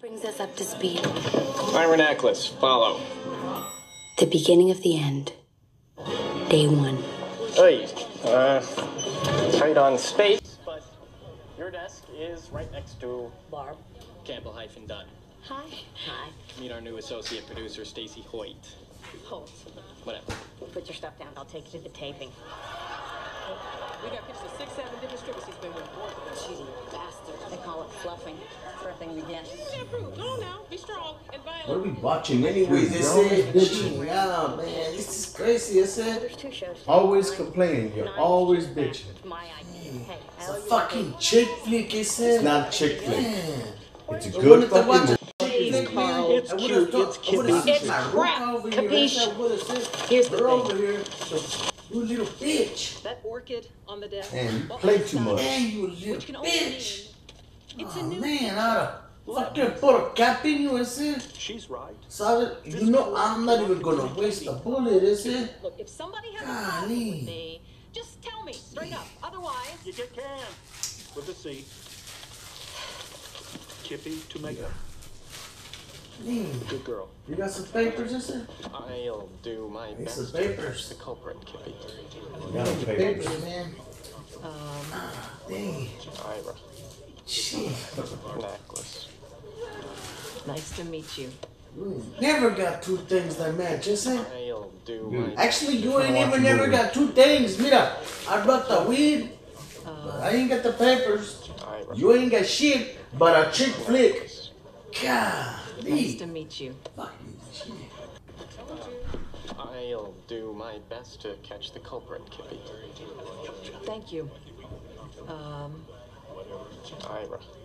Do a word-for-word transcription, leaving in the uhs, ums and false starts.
Brings us up to speed. Iron necklace, follow. The beginning of the end. Day one. Hey, uh, tight on space, but your desk is right next to Barb. Campbell hyphen Dunn. Hi. Hi. Meet our new associate producer, Stacy Hoyt. Holt. Whatever. Put your stuff down. I'll take you to the taping. We got pitched to six, seven different strippers. He's been with four of them. Cheating bastard. They call it fluffing. Flipping again. Yeah, prove. Go on now. Be strong and violent. What are we watching anyways? This is bitching. Nah, man, this is crazy. Is it? There's two shows. Always complaining. You're always bitching. My idea. Hey, It's a fucking chick flick, is it? It's not chick flick. Man. It's a I good wanted to watch fucking. a chick flick, man. It's I would've cute, thought- it's I would've cute. seen It's my crap, rook over capiche? here. I would've said, Here's the "You're thing. over here, you little bitch." That orchid on the desk. And Well, play it's too not- much. Man, you little Which can only bitch. mean it's Oh, a new man, I oughta fucking put a cap in you, is it? She's right. So, you know, I'm not even gonna waste a bullet, is it? Look, if somebody has a problem with Golly. me, just tell me straight up. Otherwise, You get canned with a C. Kippy Tomato. Man, Good girl. you got some papers, is it? I'll do my Hey, best some to papers. catch the culprit, Kippy. Got The papers. papers, man. um, Ah, dang. Ira. Shit. Necklace. nice to meet you. You never got two things that match, is it? I'll do Dude. my Actually, you ain't watch even the never movie. got two things. Mira, I brought the weed, but I ain't got the papers. Ira. You ain't got shit, but a chick flick. Nice Golly. to meet you. Fucking shit. I'll do my best to catch the culprit, Kippy. Thank you. Um, Ira.